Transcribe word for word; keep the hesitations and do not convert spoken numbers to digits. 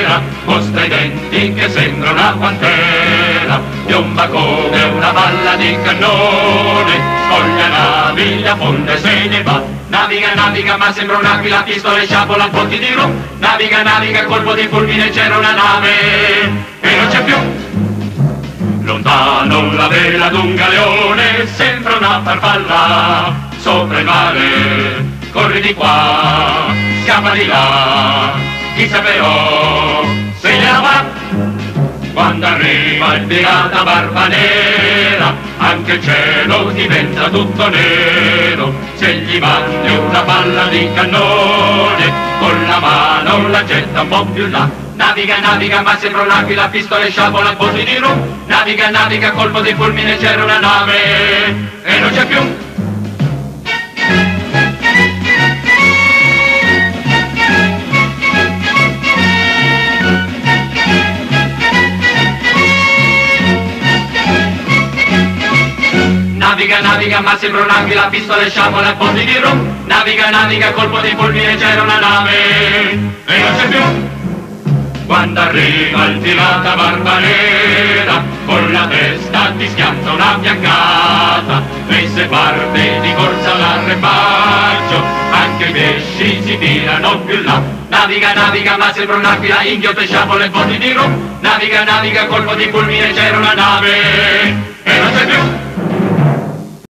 nera, mostra i denti che sembra una pantera, piomba come una palla di cannone, scoglia navi, la fonda e se ne va. Naviga, naviga, ma sembra un'aquila, pistola e sciabola, botti di rum. Naviga, naviga, colpo di fulmine, c'era una nave e non c'è più. Lontano la vela d'un galeone, sembra una farfalla, sopra il mare, corri di qua, scappa di là, chissà però se ne va. Quando arriva il pirata barba nera, anche il cielo diventa tutto nero. Se gli mandi una palla di cannone, con la mano la getta un po' più là. Naviga, naviga, ma sembra un'aquila, pistola e sciabola, botti di rum. Naviga, naviga, colpo di fulmine, c'era una nave e non c'è più. Naviga, naviga, ma sembra un'aquila, pistola e sciabola, botti di rum. Naviga, naviga, colpo di fulmine, c'era una nave e non c'è più. Quando arriva il pirata barba nera, con la testa ti schianta una fiancata, e se parte di corsa all'arrembaggio, anche i pesci si tirano più là. Naviga, naviga, ma sembra un'aquila, inghiotte, sciabole e botti di rum. Naviga, naviga, colpo di fulmine, c'era una nave e non c'è più.